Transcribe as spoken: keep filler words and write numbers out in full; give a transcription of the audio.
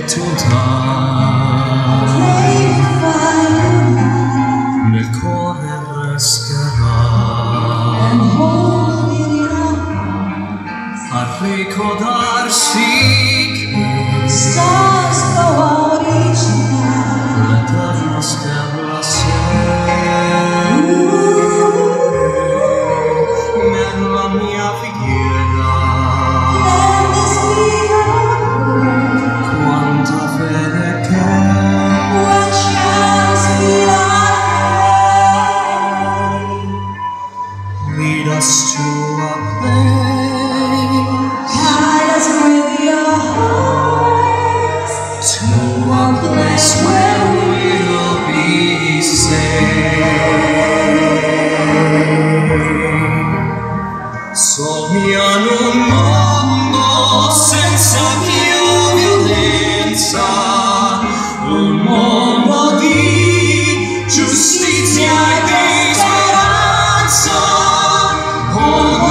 tu dai, nel cuore resterà a ricordarsi che l'eterna stella sei nella mia preghiera. Quanta fede che lead us to a place, guide us with your heart to a place where we'll be safe. Sogniamo un mondo senza più violenza, un mondo di giustizia e di speranza. Oh,